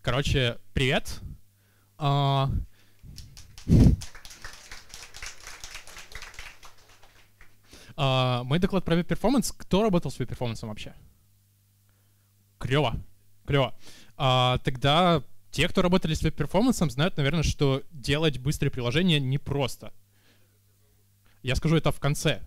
Короче, привет. А, Мой доклад про веб-перформанс. Кто работал с веб-перформансом вообще? Клево. Клево. Тогда те, кто работали с веб-перформансом, знают, наверное, что делать быстрые приложения непросто. Я скажу это в конце.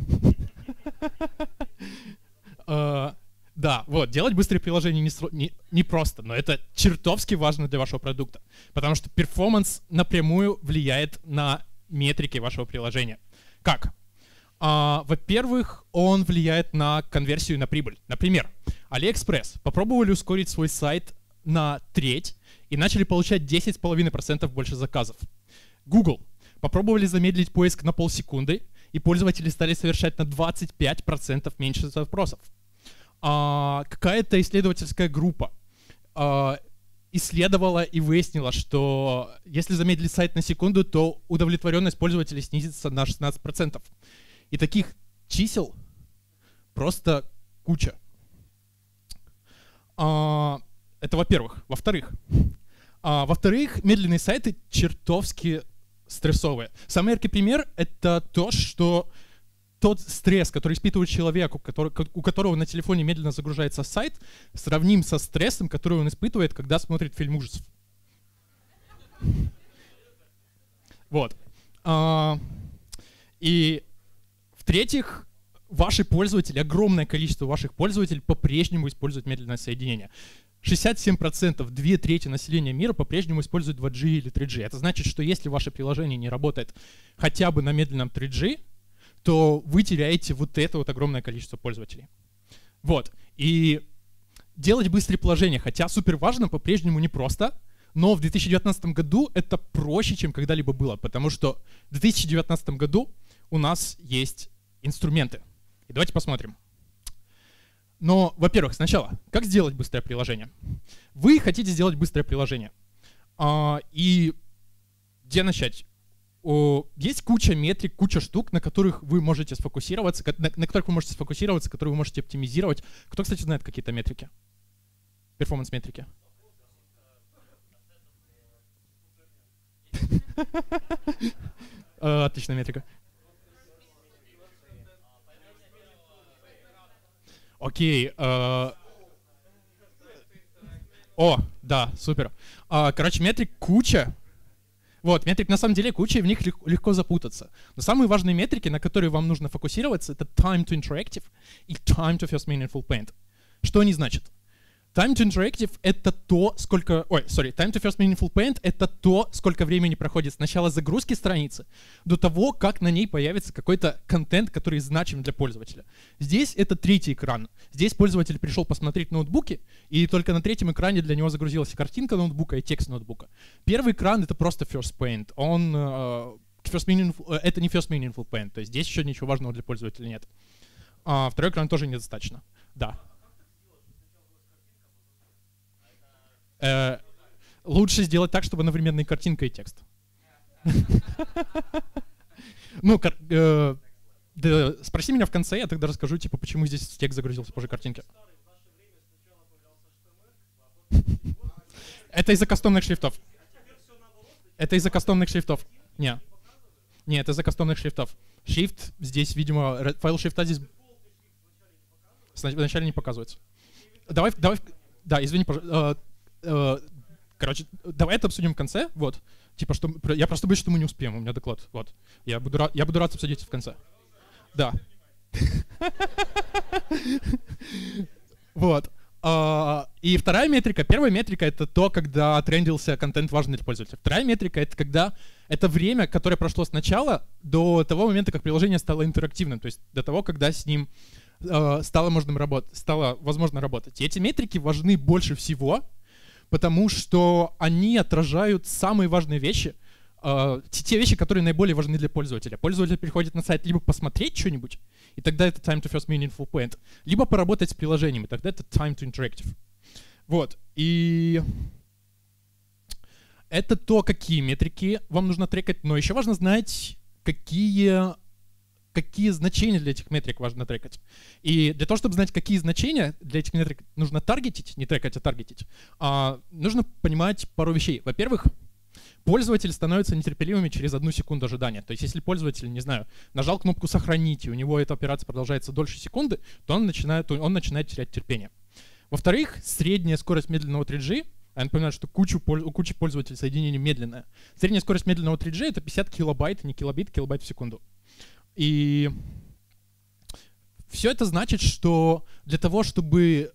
Да, вот, делать быстрые приложения не просто, но это чертовски важно для вашего продукта, потому что перформанс напрямую влияет на метрики вашего приложения. Как? Во-первых, он влияет на конверсию и на прибыль. Например, AliExpress попробовали ускорить свой сайт на треть и начали получать 10,5% больше заказов. Google попробовали замедлить поиск на полсекунды, и пользователи стали совершать на 25% меньше запросов. Какая-то исследовательская группа исследовала и выяснила, что если замедлить сайт на секунду, то удовлетворенность пользователей снизится на 16%. И таких чисел просто куча. Это во-первых. Во-вторых, медленные сайты чертовски стрессовые. Самый яркий пример — это то, что тот стресс, который испытывает человек, у которого на телефоне медленно загружается сайт, сравним со стрессом, который он испытывает, когда смотрит фильм ужасов. Вот. И в-третьих, ваши пользователи, огромное количество ваших пользователей по-прежнему используют медленное соединение. 67%, 2/3 населения мира по-прежнему используют 2G или 3G. Это значит, что если ваше приложение не работает хотя бы на медленном 3G, то вы теряете вот это вот огромное количество пользователей. Вот. И делать быстрые приложения, хотя супер важно, по-прежнему непросто, но в 2019 году это проще, чем когда-либо было, потому что в 2019 году у нас есть инструменты. И давайте посмотрим. Но, во-первых, сначала, как сделать быстрое приложение? Вы хотите сделать быстрое приложение. И где начать? Есть куча метрик, куча штук, на которых вы можете сфокусироваться, которые вы можете оптимизировать. Кто, кстати, знает какие-то метрики? Перформанс-метрики. Отличная метрика. Окей. Да, супер. Короче, метрик куча. Вот, метрик на самом деле куча, и в них легко запутаться. Но самые важные метрики, на которые вам нужно фокусироваться, это time to interactive и time to first meaningful paint. Что они значат? Time to interactive — это time to first meaningful paint — это то, сколько времени проходит с начала загрузки страницы до того, как на ней появится какой-то контент, который значим для пользователя. Здесь это третий экран. Здесь пользователь пришел посмотреть ноутбуки, и только на третьем экране для него загрузилась и картинка ноутбука, и текст ноутбука. Первый экран — это просто first paint. Это не first meaningful paint, то есть здесь еще ничего важного для пользователя нет. Второй экран тоже недостаточно. Да. Лучше сделать так, чтобы одновременно и картинка, и текст. Ну, спроси меня в конце, я тогда расскажу, типа, почему здесь текст загрузился позже картинки. Это из-за кастомных шрифтов. Не, это из-за кастомных шрифтов. Шрифт здесь, видимо, файл шрифта здесь вначале не показывается. Давай, да, извини, пожалуйста. Короче, давай это обсудим в конце, вот. Типа, что я просто боюсь, что мы не успеем, у меня доклад, вот. Я буду рад обсудить в конце. Да. Вот. И вторая метрика, первая метрика — это то, когда трендился контент, важный для пользователя. Вторая метрика — это когда это время, которое прошло с начала до того момента, как приложение стало интерактивным, то есть до того, когда с ним стало возможно работать. И эти метрики важны больше всего, потому что они отражают самые важные вещи, те вещи, которые наиболее важны для пользователя. Пользователь приходит на сайт либо посмотреть что-нибудь, и тогда это time to first meaningful paint, либо поработать с приложением, и тогда это time to interactive. Вот. И это то, какие метрики вам нужно трекать, но еще важно знать, какие какие значения для этих метрик важно трекать. И для того, чтобы знать, какие значения для этих метрик нужно таргетить, не трекать, а таргетить, нужно понимать пару вещей. Во-первых, пользователь становится нетерпеливыми через 1 секунду ожидания. То есть если пользователь, не знаю, нажал кнопку «Сохранить», и у него эта операция продолжается дольше секунды, то он начинает терять терпение. Во-вторых, средняя скорость медленного 3G, я напоминаю, что у кучи пользователей соединение медленное. Средняя скорость медленного 3G — это 50 килобайт, не килобит, килобайт в секунду. И все это значит, что для того, чтобы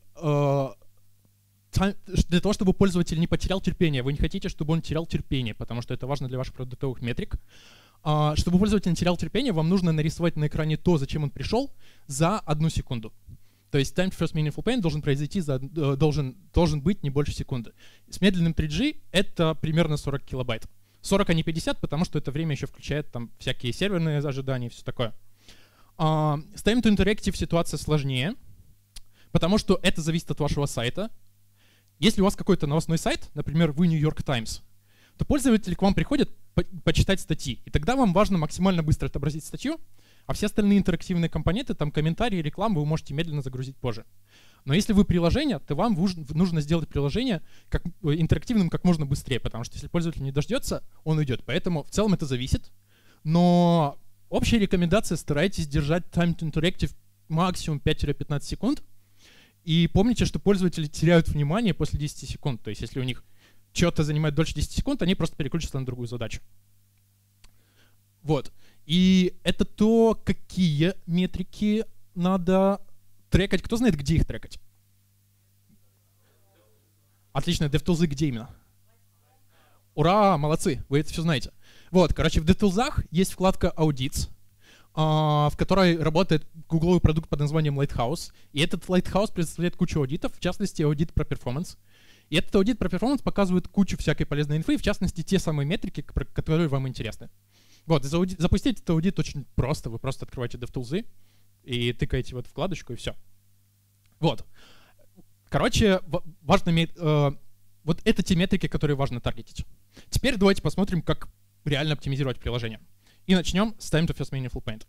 пользователь не потерял терпение, вы не хотите, чтобы он терял терпение, потому что это важно для ваших продуктовых метрик. Чтобы пользователь не терял терпение, вам нужно нарисовать на экране то, зачем он пришел, за 1 секунду. То есть time to first meaningful paint должен быть не больше секунды. С медленным 3G это примерно 40 килобайт. 40, а не 50, потому что это время еще включает там всякие серверные ожидания и все такое. С time to interactive ситуация сложнее, потому что это зависит от вашего сайта. Если у вас какой-то новостной сайт, например, вы New York Times, то пользователи к вам приходят почитать статьи. И тогда вам важно максимально быстро отобразить статью, а все остальные интерактивные компоненты, там комментарии, рекламу, вы можете медленно загрузить позже. Но если вы приложение, то вам нужно сделать приложение интерактивным как можно быстрее, потому что если пользователь не дождется, он уйдет. Поэтому в целом это зависит. Но общая рекомендация — старайтесь держать time to interactive максимум 5-15 секунд. И помните, что пользователи теряют внимание после 10 секунд. То есть если у них что-то занимает дольше 10 секунд, они просто переключатся на другую задачу. Вот. И это то, какие метрики надо трекать. Кто знает, где их трекать? Отлично, DevTools где именно? Ура, молодцы, вы это все знаете. Вот, короче, в DevTools есть вкладка Audits, в которой работает гугловый продукт под названием Lighthouse. И этот Lighthouse представляет кучу аудитов, в частности, аудит про перформанс. И этот аудит про перформанс показывает кучу всякой полезной инфы, в частности, те самые метрики, которые вам интересны. Вот, запустить этот аудит очень просто. Вы просто открываете DevTools и тыкаете в эту вкладочку, и все. Вот. Короче, вот это те метрики, которые важно таргетить. Теперь давайте посмотрим, как реально оптимизировать приложение. И начнем с time to first meaningful paint.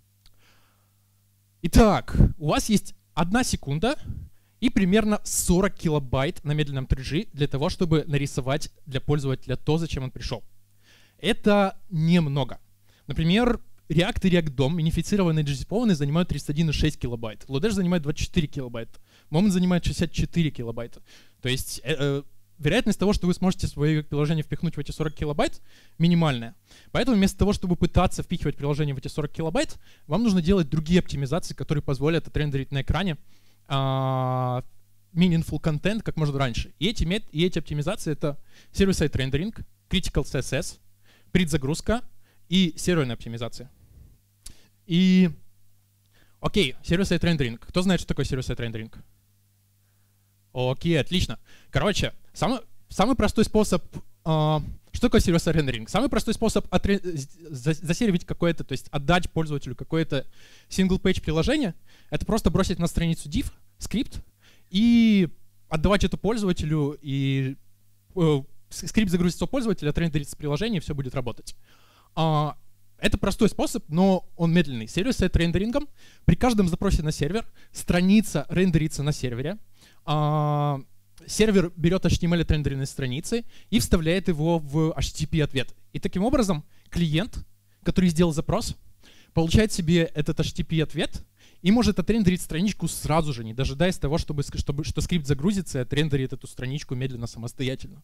Итак, у вас есть 1 секунда и примерно 40 килобайт на медленном 3G для того, чтобы нарисовать для пользователя то, зачем он пришел. Это немного. Например, React и React DOM, минифицированные и джизипованные, занимают 31,6 килобайт. Lodash занимает 24 килобайта. Moment занимает 64 килобайта. То есть вероятность того, что вы сможете свое приложение впихнуть в эти 40 килобайт, минимальная. Поэтому вместо того, чтобы пытаться впихивать приложение в эти 40 килобайт, вам нужно делать другие оптимизации, которые позволят отрендерить на экране meaningful content как можно раньше. И эти оптимизации — это server-side rendering, critical CSS, предзагрузка и серверная оптимизация. И, окей, server-side rendering. Кто знает, что такое server-side rendering? Окей, отлично. Короче, самый простой способ... что такое server-side rendering? Самый простой способ засервить какое-то, то есть отдать пользователю какое-то single-page приложение, это просто бросить на страницу div, скрипт, и отдавать это пользователю, и скрипт загрузится у пользователя, отрендерится приложение, и все будет работать. Это простой способ, но он медленный. Server-side рендерингом при каждом запросе на сервер страница рендерится на сервере, сервер берет HTML отрендеренной страницы и вставляет его в HTTP-ответ. И таким образом клиент, который сделал запрос, получает себе этот HTTP-ответ и может отрендерить страничку сразу же, не дожидаясь того, что скрипт загрузится и отрендерит эту страничку медленно, самостоятельно.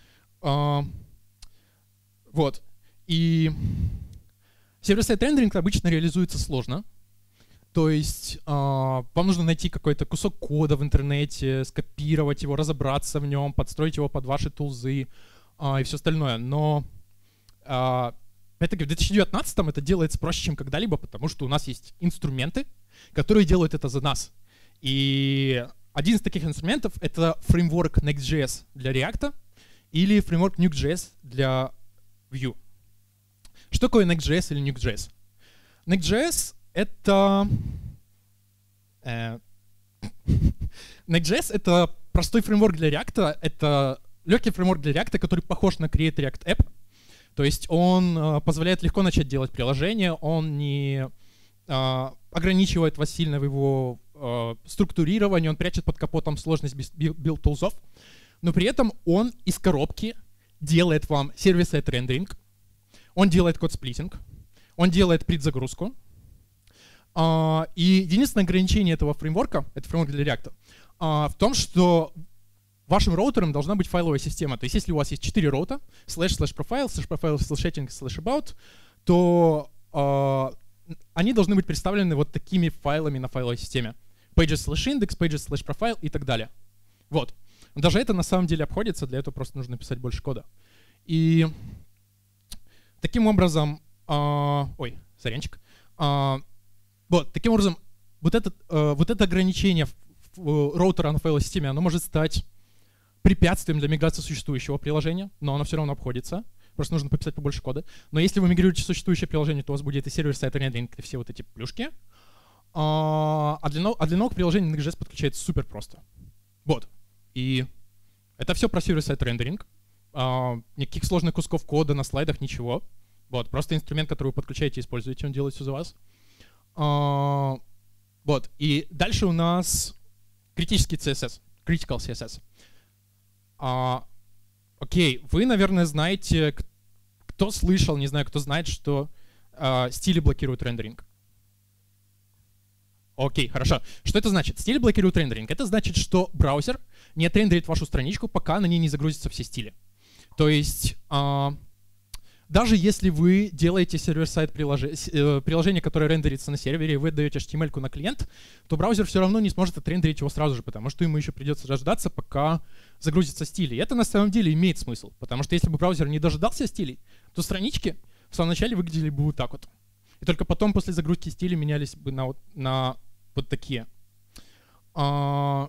Вот. И сервер-сайд рендеринг обычно реализуется сложно. То есть вам нужно найти какой-то кусок кода в интернете, скопировать его, разобраться в нем, подстроить его под ваши тулзы и все остальное. Но опять-таки в 2019 это делается проще, чем когда-либо, потому что у нас есть инструменты, которые делают это за нас. И один из таких инструментов — это фреймворк Next.js для React или фреймворк Nuke.js для Vue. Что такое Next.js или Nuke.js? Next.js — это... Next.js — это простой фреймворк для React, это легкий фреймворк для React, который похож на Create React App. То есть он позволяет легко начать делать приложение, он не ограничивает вас сильно в его структурировании, он прячет под капотом сложность билд-тулзов, но при этом он из коробки делает вам сервер-сайд рендеринг, он делает код-сплитинг, он делает предзагрузку. И единственное ограничение этого фреймворка, это фреймворк для React, в том, что вашим роутером должна быть файловая система. То есть если у вас есть 4 роута, //profile, /profile/setting, /about, то они должны быть представлены вот такими файлами на файловой системе. pages/index, pages/profile и так далее. Вот. Даже это на самом деле обходится, для этого просто нужно писать больше кода. И таким образом... сорянчик. Вот, таким образом, вот это ограничение роутера на файловой системе, оно может стать препятствием для миграции существующего приложения, но оно все равно обходится. Просто нужно пописать побольше кода. Но если вы мигрируете существующее приложение, то у вас будет и сервер-сайд рендеринг, и все вот эти плюшки. А для новых приложений Next.js подключается супер просто. Вот. И это все про сервер-сайд рендеринг. Никаких сложных кусков кода на слайдах, ничего. Вот. Просто инструмент, который вы подключаете и используете, он делает все за вас. Вот. И дальше у нас критический CSS. Critical CSS. Окей, вы, наверное, знаете, кто слышал, не знаю, кто знает, что стили блокируют рендеринг. Окей, хорошо. Что это значит? Стили блокируют рендеринг. Это значит, что браузер не отрендерит вашу страничку, пока на ней не загрузятся все стили. То есть даже если вы делаете сервер-сайд приложение, которое рендерится на сервере, и вы отдаете HTML-ку на клиент, то браузер все равно не сможет отрендерить его сразу же, потому что ему еще придется дождаться, пока загрузятся стили. И это на самом деле имеет смысл, потому что если бы браузер не дожидался стилей, то странички в самом начале выглядели бы вот так вот. И только потом, после загрузки стилей, менялись бы на вот такие. То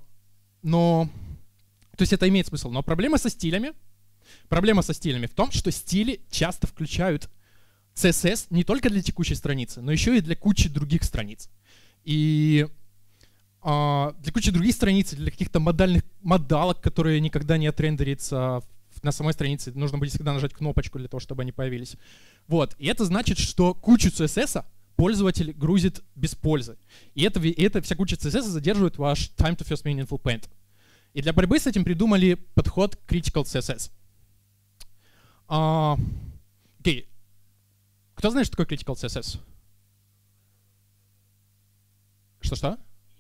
есть это имеет смысл. Но проблема со стилями в том, что стили часто включают CSS не только для текущей страницы, но еще и для кучи других страниц. И для кучи других страниц, для каких-то модалок, которые никогда не отрендерятся на самой странице, нужно будет всегда нажать кнопочку для того, чтобы они появились. Вот. И это значит, что кучу CSS пользователь грузит без пользы. И эта вся куча CSS задерживает ваш time to first meaningful paint. И для борьбы с этим придумали подход Critical CSS. Окей. Кто знает, что такое Critical CSS? Что-что?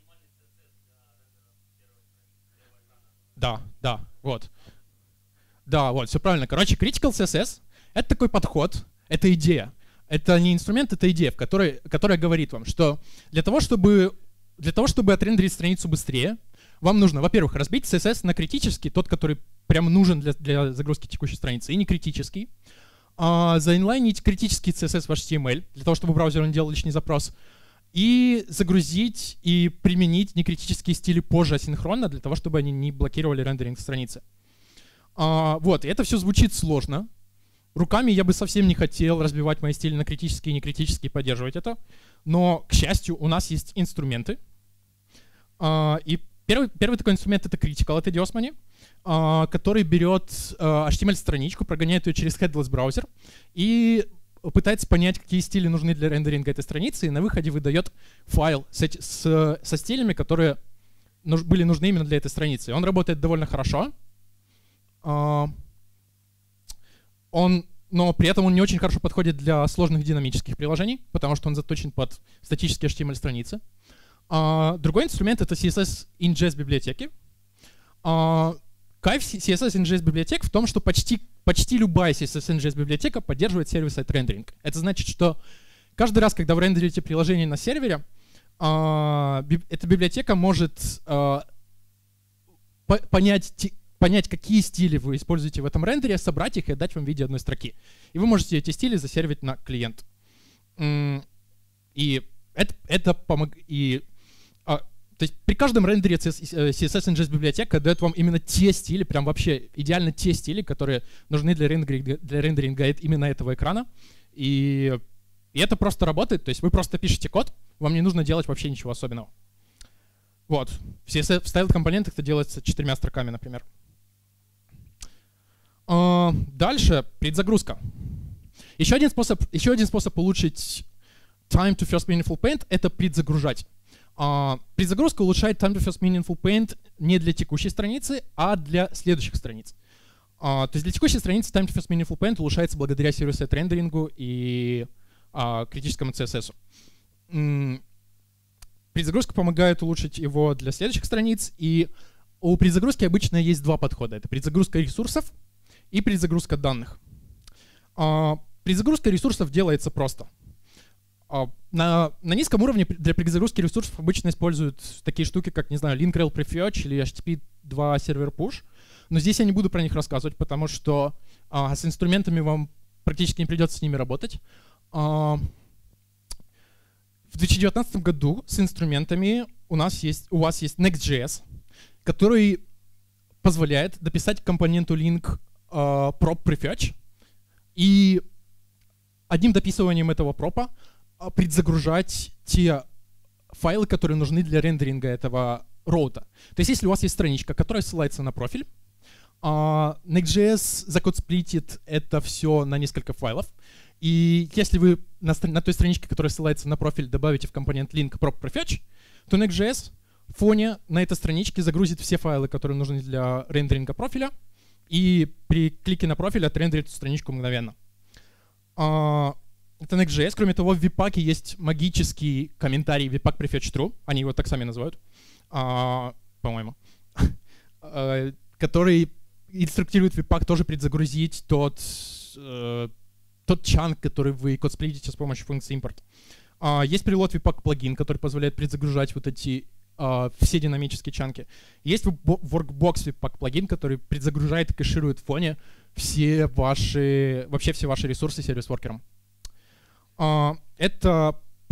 Да, вот. Да, вот, все правильно. Короче, Critical CSS — это такой подход, это идея. Это не инструмент, это идея, которая говорит вам, что для того, чтобы отрендерить страницу быстрее, вам нужно, во-первых, разбить CSS на критический, тот, который прям нужен для загрузки текущей страницы, и не критический. Заинлайнить критический CSS в HTML, для того, чтобы браузер не делал лишний запрос. И загрузить и применить некритические стили позже асинхронно, для того, чтобы они не блокировали рендеринг страницы. Вот, и это все звучит сложно. Руками я бы совсем не хотел разбивать мои стили на критические и некритические, поддерживать это. Но, к счастью, у нас есть инструменты. И первый такой инструмент — это Critical от Ediosmani, который берет HTML-страничку, прогоняет ее через headless браузер и пытается понять, какие стили нужны для рендеринга этой страницы, и на выходе выдает файл со стилями, которые были нужны именно для этой страницы. Он работает довольно хорошо. Но при этом он не очень хорошо подходит для сложных динамических приложений, потому что он заточен под статические HTML-страницы. Другой инструмент — это CSS in.js библиотеки. Кайф CSS in.js библиотек в том, что почти любая CSS in.js библиотека поддерживает сервер-сайд рендеринг. Это значит, что каждый раз, когда вы рендерите приложение на сервере, эта библиотека может понять, какие стили вы используете в этом рендере, собрать их и отдать вам в виде одной строки. И вы можете эти стили засервить на клиент. И это помогает. То есть при каждом рендере CSS in.js библиотека дает вам именно те стили, прям вообще идеально те стили, которые нужны для рендеринга именно этого экрана. И это просто работает. То есть вы просто пишете код, вам не нужно делать вообще ничего особенного. Вот. В style-компонентах это делается 4 строками, например. Дальше предзагрузка. Еще один способ улучшить time to first meaningful paint — это предзагружать. Предзагрузка улучшает time to first meaningful paint не для текущей страницы, а для следующих страниц. То есть для текущей страницы time to first meaningful paint улучшается благодаря сервер-сайд рендерингу и критическому CSS. Предзагрузка помогает улучшить его для следующих страниц, и у предзагрузки обычно есть два подхода. Это предзагрузка ресурсов и предзагрузка данных. Предзагрузка ресурсов делается просто. На низком уровне для предзагрузки ресурсов обычно используют такие штуки, как, не знаю, link rel prefetch или HTTP2 сервер push. Но здесь я не буду про них рассказывать, потому что с инструментами вам практически не придется с ними работать. В 2019 году с инструментами у вас есть Next.js, который позволяет дописать к компоненту link prop prefetch, и одним дописыванием этого пропа предзагружать те файлы, которые нужны для рендеринга этого роута. То есть если у вас есть страничка, которая ссылается на профиль, Next.js закодсплитит это все на несколько файлов, и если вы на той страничке, которая ссылается на профиль, добавите в компонент link prop prefetch, то Next.js в фоне на этой страничке загрузит все файлы, которые нужны для рендеринга профиля, и при клике на профиль отрендерит эту страничку мгновенно. Это Next.js. Кроме того, в Webpack есть магический комментарий Webpack prefetch true, они его так сами называют, по-моему, который инструктирует Webpack тоже предзагрузить тот чанк, который вы кодсплитите с помощью функции import. Есть прилот Webpack плагин, который позволяет предзагружать вот эти все динамические чанки. Есть Workbox Webpack плагин, который предзагружает и кэширует в фоне все ваши ресурсы сервис-воркером. Это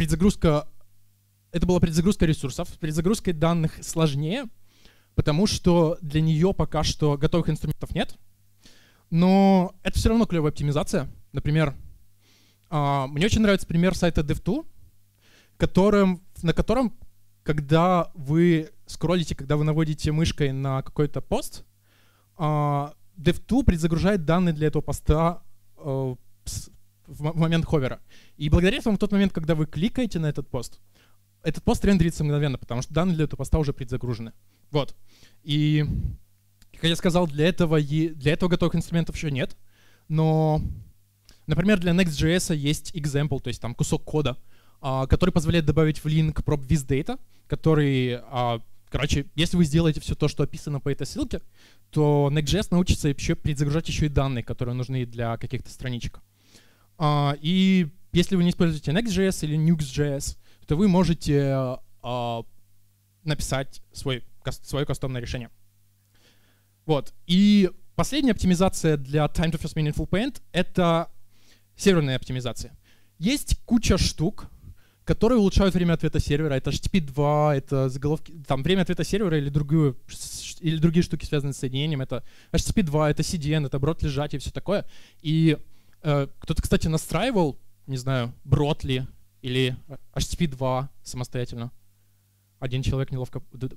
была предзагрузка ресурсов. С предзагрузкой данных сложнее, потому что для нее пока что готовых инструментов нет. Но это все равно клевая оптимизация. Например, мне очень нравится пример сайта DevTool, на котором, когда вы скроллите, когда вы наводите мышкой на какой-то пост, DevTool предзагружает данные для этого поста в момент ховера. И благодаря этому в тот момент, когда вы кликаете на этот пост рендерится мгновенно, потому что данные для этого поста уже предзагружены. Вот. И, как я сказал, для этого готовых инструментов еще нет. Но, например, для Next.js есть example, то есть там кусок кода, который позволяет добавить в link prop visData, который, если вы сделаете все то, что описано по этой ссылке, то Next.js научится еще предзагружать еще и данные, которые нужны для каких-то страничек. И если вы не используете Next.js или Nuxt.js, то вы можете написать свое кастомное решение. Вот. И последняя оптимизация для Time to First Meaningful Paint — это серверная оптимизация. Есть куча штук, которые улучшают время ответа сервера. Это HTTP2, это заголовки, там время ответа сервера или другие штуки, связанные с соединением. Это HTTP2, это CDN, это брот лежать и все такое. И кто-то, кстати, настраивал, не знаю, Бротли или HTTP2 самостоятельно. Один человек неловко...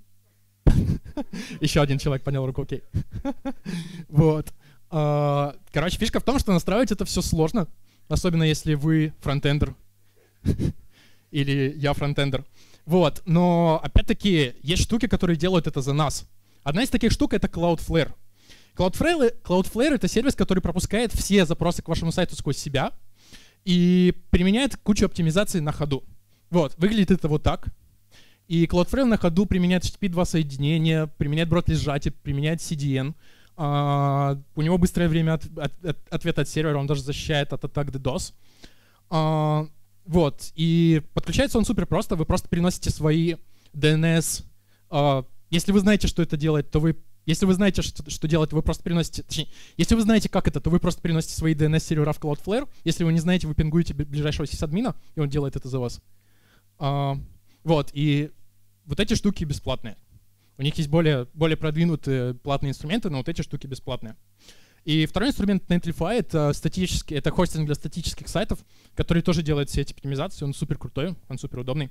Еще один человек поднял руку, окей. Вот. Короче, фишка в том, что настраивать это все сложно, особенно если вы фронтендер или я фронтендер. Вот. Но, опять-таки, есть штуки, которые делают это за нас. Одна из таких штук — это Cloudflare. Cloudflare — это сервис, который пропускает все запросы к вашему сайту сквозь себя и применяет кучу оптимизаций на ходу. Вот, выглядит это вот так. И Cloudflare на ходу применяет HTTP2 соединение, применяет брот сжатие, применяет CDN. У него быстрое время ответа от сервера, он даже защищает от атак DDoS. Вот, и подключается он супер просто. Вы просто переносите свои DNS. Если вы знаете, что это делает, то вы... Если вы знаете, что делать, вы просто переносите... Точнее, если вы знаете, как это, то вы просто переносите свои DNS-сервера в Cloudflare. Если вы не знаете, вы пингуете ближайшего сисадмина, и он делает это за вас. Вот, и вот эти штуки бесплатные. У них есть более продвинутые платные инструменты, но вот эти штуки бесплатные. И второй инструмент Netlify — это хостинг для статических сайтов, который тоже делает все эти оптимизации. Он супер крутой, он супер удобный.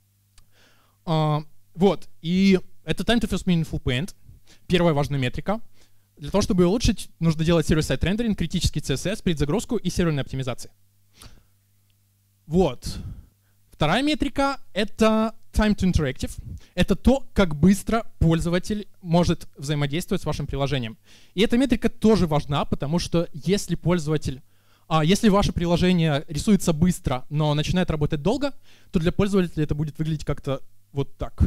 Вот, и это Time to First Meaningful Paint. Первая важная метрика. Для того, чтобы ее улучшить, нужно делать сервер-сайд рендеринг, критический CSS, предзагрузку и серверные оптимизации. Вот. Вторая метрика — это time to interactive. Это то, как быстро пользователь может взаимодействовать с вашим приложением. И эта метрика тоже важна, потому что если если ваше приложение рисуется быстро, но начинает работать долго, то для пользователя это будет выглядеть как-то вот так.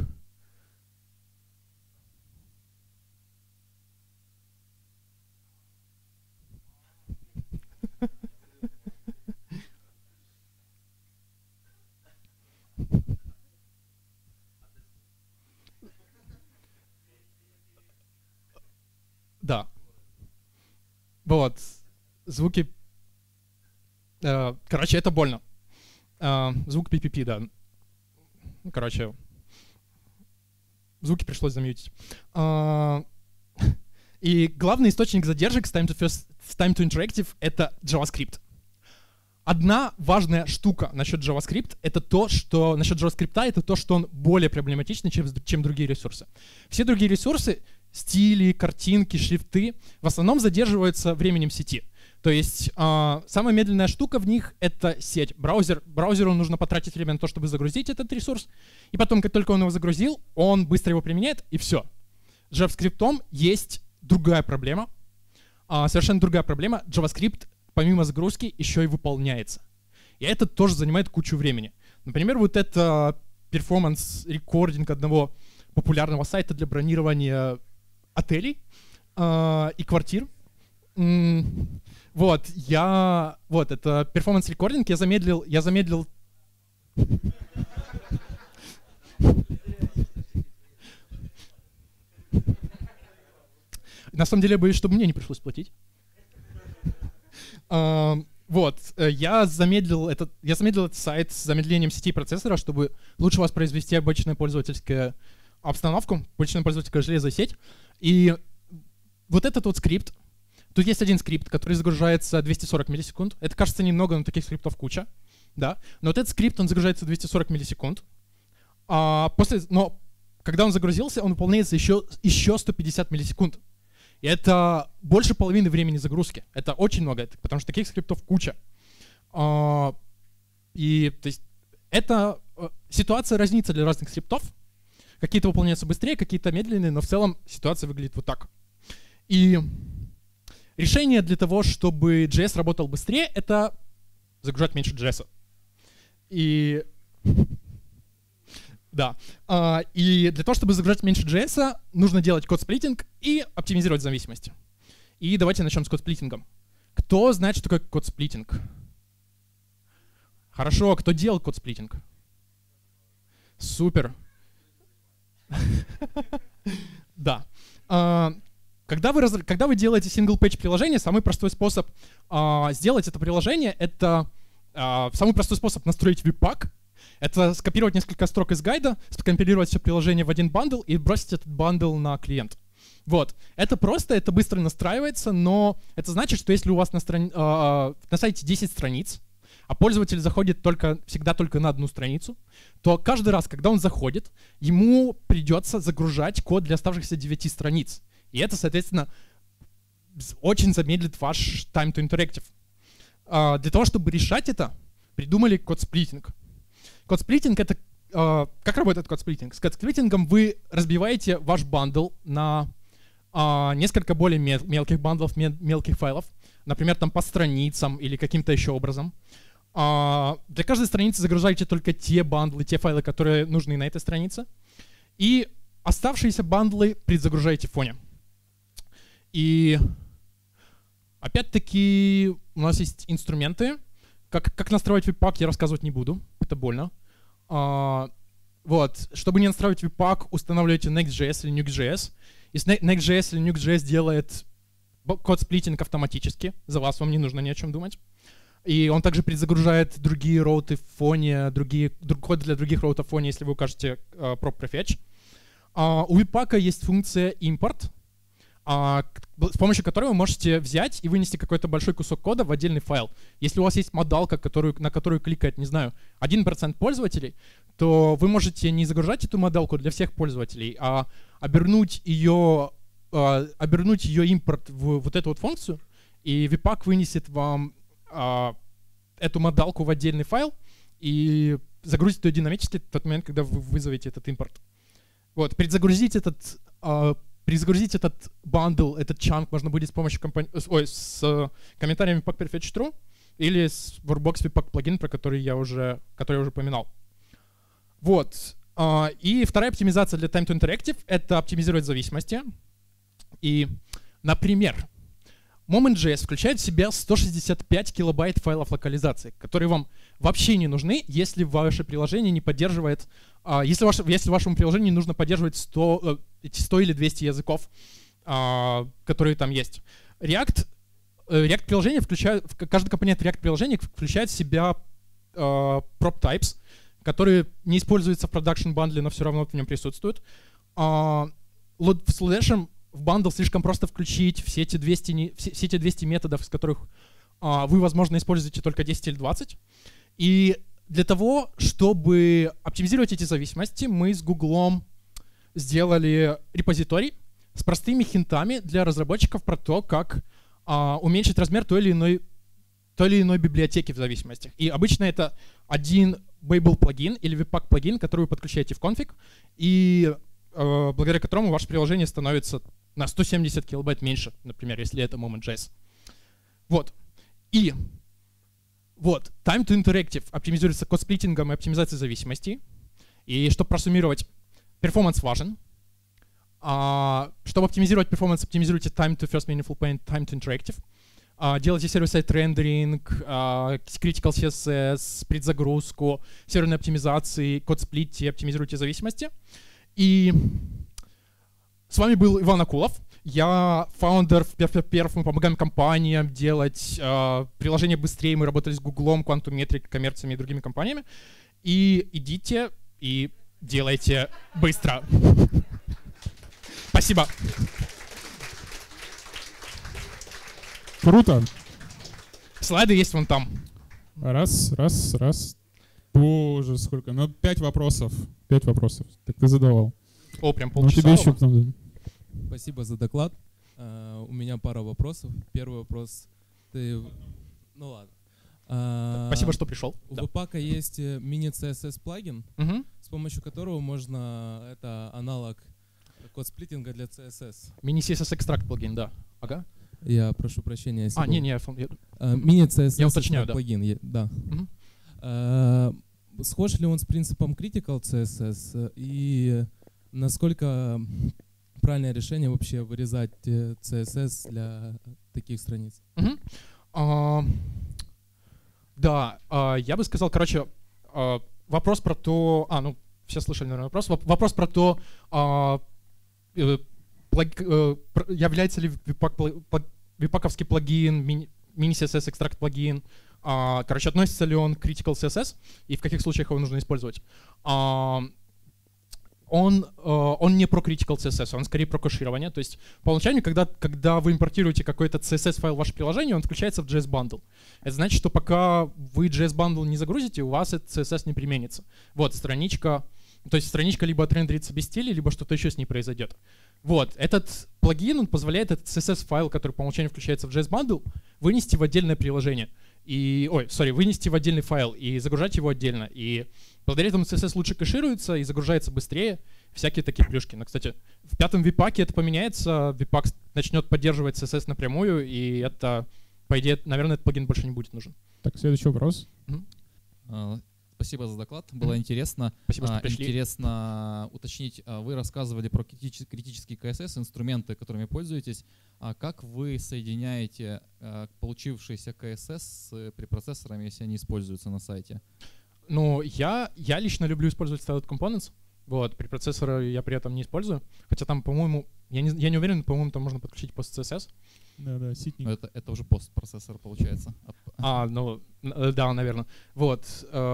Да. Вот. Звуки... Короче, это больно. Звук PPP, да. Короче, звуки пришлось замьютить. И главный источник задержек с time to interactive — это JavaScript. Одна важная штука насчет JavaScript — это то, что он более проблематичный, чем другие ресурсы. Все другие ресурсы, стили, картинки, шрифты, в основном задерживаются временем сети. То есть самая медленная штука в них — это сеть. Браузеру нужно потратить время на то, чтобы загрузить этот ресурс, и потом, как только он его загрузил, он быстро его применяет, и все. С JavaScript есть другая проблема, совершенно другая проблема. JavaScript помимо загрузки еще и выполняется. И это тоже занимает кучу времени. Например, вот это перформанс-рекординг одного популярного сайта для бронирования отелей и квартир. Вот, это перформанс-рекординг, я замедлил... На самом деле, я боюсь, чтобы мне не пришлось платить. Я замедлил этот сайт с замедлением сети процессора, чтобы лучше воспроизвести обычную пользовательскую обстановку, обычную пользовательскую железную сеть. И вот этот вот скрипт, тут есть один скрипт, который загружается 240 миллисекунд. Это кажется немного, но таких скриптов куча. Да? Но вот этот скрипт, он загружается 240 миллисекунд. Но когда он загрузился, он выполняется еще 150 миллисекунд. И это больше половины времени загрузки. Это очень много, потому что таких скриптов куча. То есть, ситуация разнится для разных скриптов. Какие-то выполняются быстрее, какие-то медленнее, но в целом ситуация выглядит вот так. И решение для того, чтобы JS работал быстрее, это загружать меньше JS. Да. И для того, чтобы загружать меньше JS, нужно делать код-сплитинг и оптимизировать зависимости. И давайте начнем с код-сплитингом. Кто знает, что такое код-сплитинг? Хорошо, кто делал код-сплитинг? Супер. Да. Когда вы делаете single-page приложение, самый простой способ сделать это приложение — это самый простой способ настроить веб-пак. Это скопировать несколько строк из гайда, скомпилировать все приложение в один бандл и бросить этот бандл на клиент. Вот. Это просто, это быстро настраивается, но это значит, что если у вас на сайте 10 страниц, а пользователь заходит всегда только на одну страницу, то каждый раз, когда он заходит, ему придется загружать код для оставшихся 9 страниц. И это, соответственно, очень замедлит ваш time to interactive. Для того, чтобы решать это, придумали код-сплитинг. Код-сплитинг — это... как работает код-сплитинг? С код-сплитингом вы разбиваете ваш бандл на несколько более мелких бандлов, мелких файлов. Например, там по страницам или каким-то еще образом. Для каждой страницы загружаете только те бандлы, те файлы, которые нужны на этой странице. И оставшиеся бандлы предзагружаете в фоне. И опять-таки у нас есть инструменты. Как настраивать веб-пак, я рассказывать не буду. Это больно. Вот. Чтобы не настраивать веб-пак, устанавливайте Next.js или Nuxt.js. И Next.js или Nuxt.js делает код-сплитинг автоматически. За вас, вам не нужно ни о чем думать. И он также предзагружает другие роуты в фоне, код для других роутов в фоне, если вы укажете prop prefetch. У веб-пака есть функция import, с помощью которой вы можете взять и вынести какой-то большой кусок кода в отдельный файл. Если у вас есть модалка, на которую кликает, не знаю, 1% пользователей, то вы можете не загружать эту модалку для всех пользователей, а обернуть ее импорт в вот эту вот функцию, и веб-пак вынесет вам эту модалку в отдельный файл, и загрузит ее динамически в тот момент, когда вы вызовете этот импорт. Вот, перезагрузить этот бандл, этот чанк можно будет с помощью с комментариями pack-prefetch true или с Workbox Webpack плагин, про который я уже упоминал. Вот. И вторая оптимизация для Time to Interactive — это оптимизировать зависимости. И, например, Moment.js включает в себя 165 килобайт файлов локализации, которые вам вообще не нужны, если ваше приложение не поддерживает, если вашему приложению не нужно поддерживать 100 или 200 языков, которые там есть. React приложение включает, каждый компонент React приложения включает в себя prop types, которые не используются в production bundle, но все равно в нем присутствуют. В Sludation в бандл слишком просто включить все эти 200 методов, из которых вы, возможно, используете только 10 или 20. И для того, чтобы оптимизировать эти зависимости, мы с Гуглом сделали репозиторий с простыми хинтами для разработчиков про то, как уменьшить размер той или иной библиотеки в зависимостях. И обычно это один Babel плагин или Webpack плагин, который вы подключаете в конфиг, и благодаря которому ваше приложение становится на 170 килобайт меньше, например, если это Moment.js. Вот. И вот, Time to Interactive оптимизируется код-сплиттингом и оптимизацией зависимостей. И чтобы просуммировать, перформанс важен. Чтобы оптимизировать перформанс, оптимизируйте Time to First Meaningful Point, Time to Interactive. Делайте сервер-сайд рендеринг, critical CSS, предзагрузку, серверной оптимизации, код-сплитте, оптимизируйте зависимости. И с вами был Иван Акулов. Я фаундер в Perf. Мы помогаем компаниям делать приложения быстрее. Мы работали с Гуглом, Quantum Metric, коммерциями и другими компаниями. И идите и делайте быстро. Спасибо. Круто. Слайды есть вон там. Раз. Боже, сколько. Ну, 5 вопросов. 5 вопросов. Так ты задавал. О, прям Ну, полчаса. тебе еще потом... Спасибо за доклад. У меня пара вопросов. Первый вопрос. Ну ладно. Спасибо, что пришел. У Webpack есть мини-CSS плагин, с помощью которого можно, это аналог код-сплиттинга для CSS. Мини-CSS экстракт плагин, да. Ага. Я прошу прощения. Мини-CSS я уточняю, да. Плагин, да. Схож ли он с принципом Critical CSS и насколько правильное решение вообще вырезать CSS для таких страниц? Да, я бы сказал, короче, вопрос про то... все слышали, наверное, вопрос. Вопрос про то, является ли вебпаковский плагин, мини-CSS экстракт плагин, относится ли он к Critical CSS и в каких случаях его нужно использовать. Он не про Critical CSS, он скорее про кэширование. То есть по умолчанию, когда вы импортируете какой-то CSS-файл в ваше приложение, он включается в JS-бандл. Это значит, что пока вы JS-бандл не загрузите, у вас этот CSS не применится. Вот, страничка либо отрендерится без стиля, либо что-то еще с ней произойдет. Вот, этот плагин, он позволяет этот CSS-файл, который по умолчанию включается в JS-бандл, вынести в отдельное приложение. Вынести в отдельный файл и загружать его отдельно. И благодаря этому CSS лучше кэшируется и загружается быстрее. Всякие такие плюшки. Но, кстати, в 5-м Webpack это поменяется. Webpack начнет поддерживать CSS напрямую, и это, по идее, наверное, этот плагин больше не будет нужен. Так, следующий вопрос. Спасибо за доклад, было интересно. Спасибо, что пришли. Интересно уточнить, вы рассказывали про критический CSS, инструменты, которыми пользуетесь. Как вы соединяете получившийся CSS с препроцессорами, если они используются на сайте? Ну, я лично люблю использовать Styled Components. Вот, препроцессоры я при этом не использую. Хотя там, по-моему, я не уверен, но, по-моему, там можно подключить пост-CSS. Да, ситник. Это уже постпроцессор получается. Да, наверное. Вот.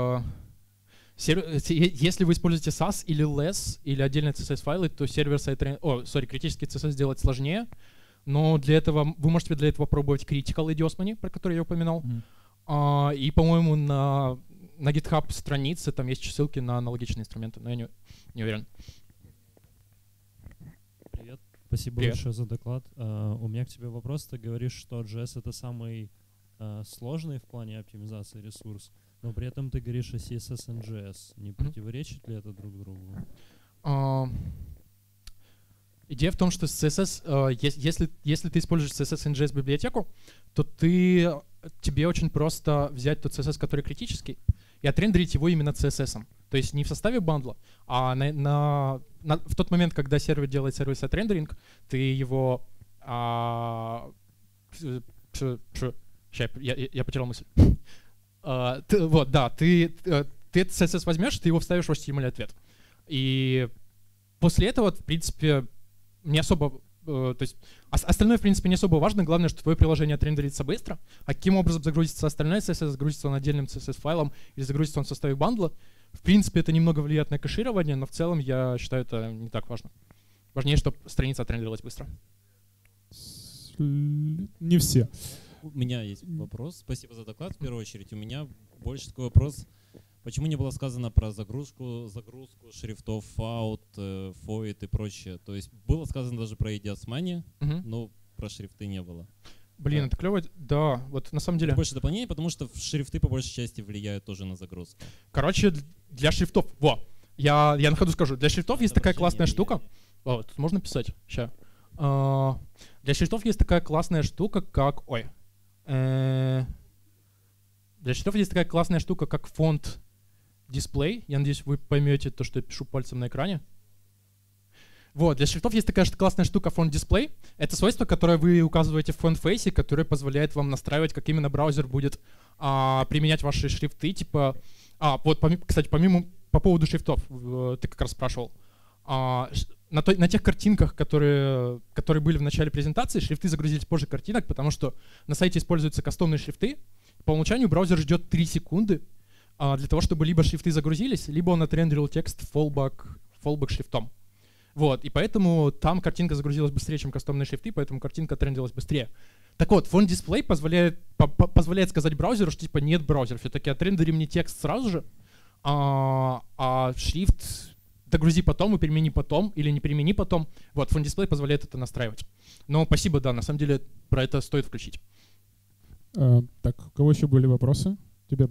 Если вы используете SAS или LESS, или отдельные CSS-файлы, то критический CSS сделать сложнее. Но для этого вы можете попробовать Critical Idiosmany, про который я упоминал. И, по-моему, на GitHub странице там есть ссылки на аналогичные инструменты, но я не уверен. Привет. Спасибо большое за доклад. У меня к тебе вопрос. Ты говоришь, что JS — это самый сложный в плане оптимизации ресурс. Но при этом ты говоришь о CSS и JS. Не противоречит ли это друг другу? Идея в том, что CSS, если ты используешь CSS и JS библиотеку, то тебе очень просто взять тот CSS, который критический, и отрендерить его именно CSS. То есть не в составе бандла, а в тот момент, когда сервер делает сервис отрендеринг, ты его... Я потерял мысль. Вот, да, ты этот CSS возьмешь, ты его вставишь в HTML-ответ. И после этого, в принципе, не особо... То есть остальное, в принципе, не особо важно. Главное, что твое приложение отрендерится быстро. А каким образом загрузится остальное CSS? Загрузится он отдельным CSS-файлом или загрузится он в составе бандла? В принципе, это немного влияет на кэширование, но в целом я считаю, это не так важно. Важнее, чтобы страница отрендерилась быстро. Не все. У меня есть вопрос. Спасибо за доклад. В первую очередь, у меня больше такой вопрос. Почему не было сказано про загрузку шрифтов out, void и прочее? То есть было сказано даже про EDSMani, но про шрифты не было. Блин, это клево. Да, вот на самом деле. Больше дополнений, потому что шрифты по большей части влияют тоже на загрузку. Короче, для шрифтов, я на ходу скажу, для шрифтов есть такая классная штука. Тут можно писать. Сейчас. Для шрифтов есть такая классная штука, как... Для шрифтов есть такая классная штука, как фонд display. Я надеюсь, вы поймете то, что я пишу пальцем на экране. Вот, для шрифтов есть такая классная штука font display. Это свойство, которое вы указываете в font-фейсе, которое позволяет вам настраивать, как именно браузер будет применять ваши шрифты. Типа, кстати, по поводу шрифтов, ты как раз спрашивал. На тех картинках, которые были в начале презентации, шрифты загрузились позже картинок, потому что на сайте используются кастомные шрифты. По умолчанию браузер ждет 3 секунды для того, чтобы либо шрифты загрузились, либо он отрендерил текст fallback шрифтом. Вот, и поэтому там картинка загрузилась быстрее, чем кастомные шрифты, поэтому картинка отрендерилась быстрее. Так вот, font display позволяет сказать браузеру, что типа нет, браузер, все-таки отрендери мне текст сразу же, а шрифт догрузи потом и примени потом, или не примени потом. Вот, font display позволяет это настраивать. Но спасибо, да, на самом деле про это стоит включить. Так, у кого еще были вопросы? Тебе.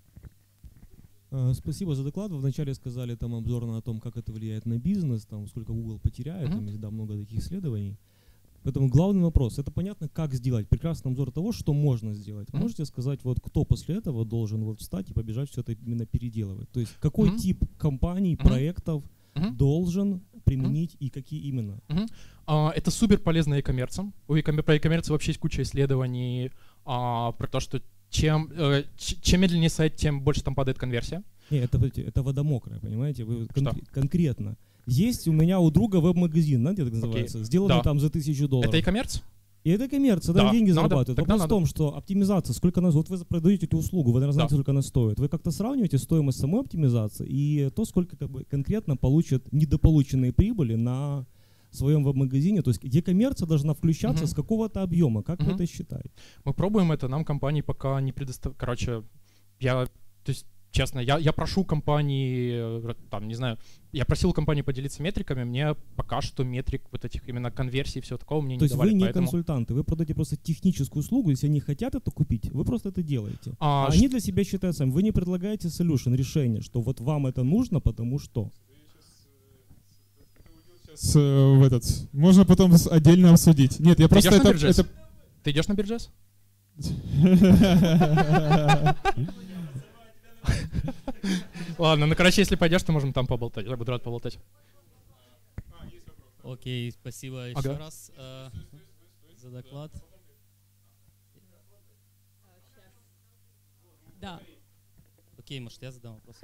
Спасибо за доклад. Вы вначале сказали там обзорно о том, как это влияет на бизнес, там сколько Google потеряет, там есть много таких исследований. Поэтому главный вопрос, это понятно, как сделать. Прекрасный обзор того, что можно сделать. Можете сказать, вот кто после этого должен вот встать и побежать все это именно переделывать? То есть какой тип компаний, проектов должен применить и какие именно? Это супер полезно e-коммерцам. Про e-коммерцию вообще есть куча исследований про то, что чем медленнее сайт, тем больше там падает конверсия. Нет, это вода мокрая, понимаете? Вы конкретно. Есть у меня у друга веб-магазин, знаете, как называется? Сделанный там за $1000. Это e-коммерц? И это коммерция, там деньги зарабатывают. Вопрос в том, что оптимизация, вот вы продаете эту услугу, вы, наверное, знаете, сколько она стоит. Вы как-то сравниваете стоимость самой оптимизации и то, сколько конкретно получат недополученные прибыли на своем веб-магазине, то есть где коммерция должна включаться с какого-то объема, как вы это считаете? Мы пробуем это, нам компании пока не предоставляют. Короче, честно, я прошу компании, там, не знаю, я просил компании поделиться метриками, мне пока что метрик вот этих именно конверсий и всего такого мне не давали. То есть вы не консультанты, вы продаете просто техническую услугу, если они хотят это купить, вы просто это делаете. Они для себя считают сами, вы не предлагаете solution, решение, что вот вам это нужно, потому что... Можно потом отдельно обсудить. Нет, я просто это... Ты идешь на Биржес? Ладно, короче, если пойдешь, то можем там поболтать. Я буду рад поболтать. Окей, спасибо еще раз за доклад. Да. Окей, может, я задам вопрос?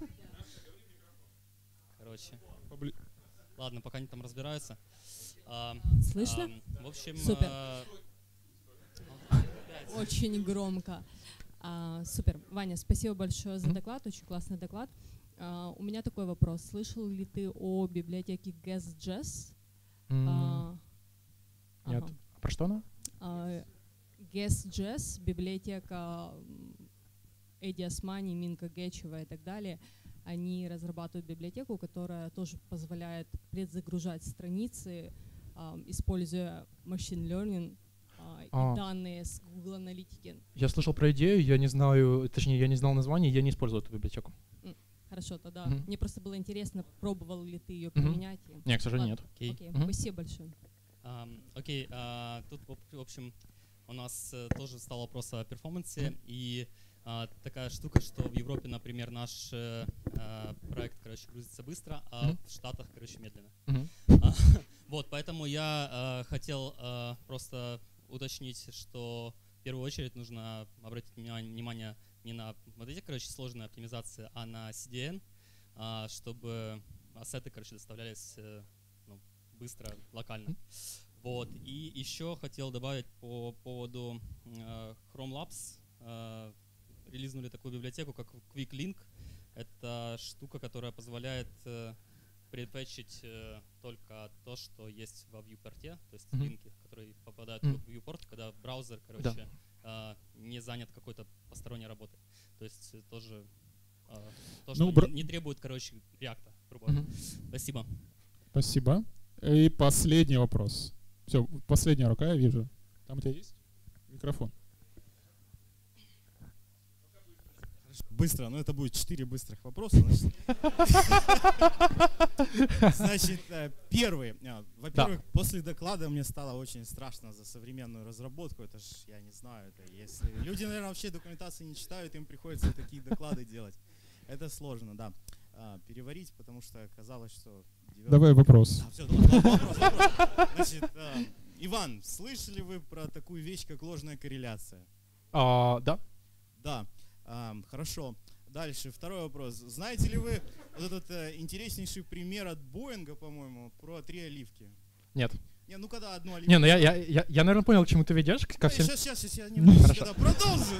Короче. Ладно, пока они там разбираются. Слышно? В общем... Супер. Очень громко. Супер. Ваня, спасибо большое за доклад, очень классный доклад. У меня такой вопрос. Слышал ли ты о библиотеке GuessJS? Нет. Про что она? GuessJS, библиотека EDSMani, Минка Гечева и так далее. Они разрабатывают библиотеку, которая тоже позволяет предзагружать страницы, используя machine learning данные с Google Аналитики. Я слышал про идею, я не знаю, точнее, я не знал название, я не использую эту библиотеку. Хорошо, тогда мне просто было интересно, пробовал ли ты ее применять. Нет, к сожалению, нет. Окей, спасибо большое. Окей, тут, в общем, у нас тоже стал вопрос о перформансе, и такая штука, что в Европе, например, наш проект, короче, грузится быстро, а в Штатах, короче, медленно. Вот, поэтому я хотел просто уточнить, что в первую очередь нужно обратить внимание не на вот эти, короче, сложные оптимизации, а на CDN, чтобы ассеты, короче, доставлялись быстро, локально. Вот. И еще хотел добавить по поводу Chrome Labs. Релизнули такую библиотеку, как Quick Link. Это штука, которая позволяет предпечить только то, что есть во viewport, то есть линки, которые попадают в viewport, когда браузер, короче, не занят какой-то посторонней работой. То есть тоже то, что не требует, короче, реакта, грубо говоря. Спасибо. Спасибо. И последний вопрос. Все, последняя рука, я вижу. Там у тебя есть микрофон? Быстро, но это будет 4 быстрых вопроса. Значит, первый. Во-первых, после доклада мне стало очень страшно за современную разработку. Это ж, я не знаю, это если люди, наверное, вообще документации не читают, им приходится такие доклады делать. Это сложно, да. Переварить, потому что оказалось, что... Давай вопрос. Все, вопрос. Значит, Иван, слышали вы про такую вещь, как ложная корреляция? Да. Да. Хорошо. Дальше, второй вопрос. Знаете ли вы вот этот интереснейший пример от Боинга, по-моему, про 3 оливки? Нет. Не, ну когда одну оливку... Не, ну я, наверное, понял, к чему ты ведешь. Сейчас я немножечко продолжу.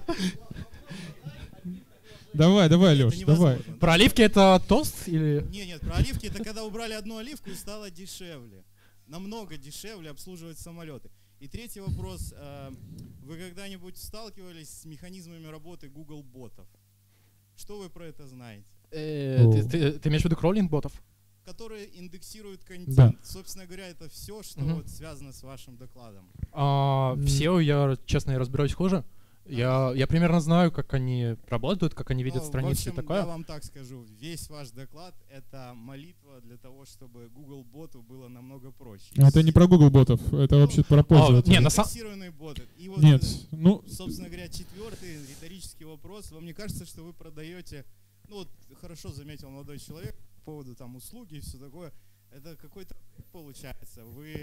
Давай, Леш, давай. Про оливки это тост или... Нет, про оливки это когда убрали одну оливку и стало дешевле. Намного дешевле обслуживать самолеты. И третий вопрос. Вы когда-нибудь сталкивались с механизмами работы Google ботов? Что вы про это знаете? Ты имеешь в виду кроллинг ботов? Которые индексируют контент. Да. Собственно говоря, это все, что вот связано с вашим докладом. SEO я, честно, я разбираюсь хуже. Я примерно знаю, как они работают, как они видят страницы и такое. Я вам так скажу, весь ваш доклад — это молитва для того, чтобы Google боту было намного проще. Это не про Google ботов, это вообще про пользователей. Индексированные боты. И вот, нет, собственно говоря, четвертый риторический вопрос. Вам не кажется, что вы продаете, вот хорошо заметил молодой человек по поводу там услуги и все такое, это какой-то получается.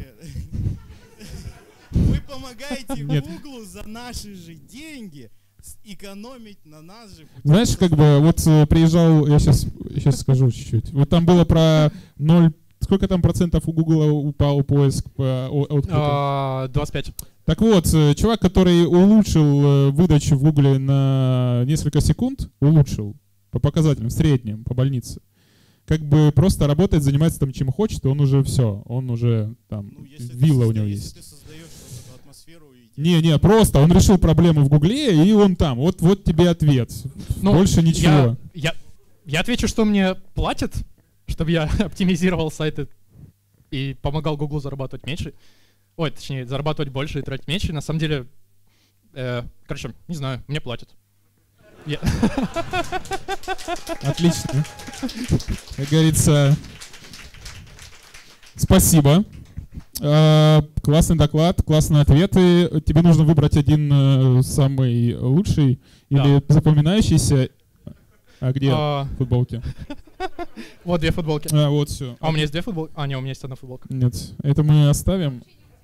Вы помогаете Гуглу за наши же деньги экономить на нас же. Знаешь, как бы вот приезжал, я сейчас скажу чуть-чуть. Вот там было про 0, сколько там процентов у Гугла упал поиск по откликам? 25. Так вот, чувак, который улучшил выдачу в Гугле на несколько секунд, улучшил по показателям, в среднем, по больнице. Как бы просто работает, занимается там чем хочет, он уже все, он уже там, вилла у него есть. Не, просто он решил проблему в Гугле, и он там. Вот тебе ответ. Больше ничего. Я отвечу, что мне платят, чтобы я оптимизировал сайты и помогал Гуглу зарабатывать меньше. Ой, точнее, зарабатывать больше и тратить меньше. На самом деле, короче, не знаю, мне платят. Отлично. Как говорится, спасибо. Классный доклад, классные ответы. Тебе нужно выбрать один самый лучший или запоминающийся. А где футболки? Вот 2 футболки. Вот все. А у меня есть 2 футболки? А, нет, у меня есть 1 футболка. Нет, это мы оставим.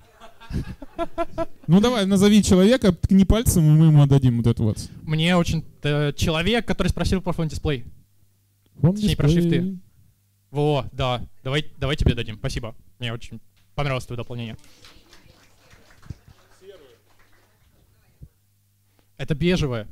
Ну давай, назови человека, ткни пальцем, и мы ему отдадим вот это вот. Мне очень... человек, который спросил про фон-дисплей. Точнее, про шрифты. Во, да. Давай тебе дадим. Спасибо. Мне очень понравилось твое дополнение. Это бежевое.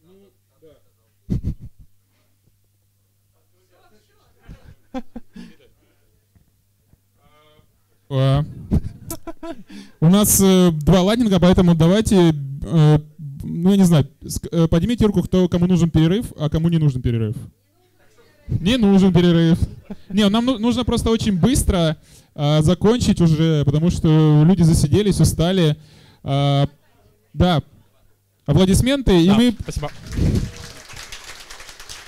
У нас 2 лайтнинга, поэтому давайте, ну я не знаю, поднимите руку, кому нужен перерыв, а кому не нужен перерыв. Не нужен перерыв. Не, нам нужно просто очень быстро закончить уже, потому что люди засиделись, устали. Да, аплодисменты, и Да, мы спасибо.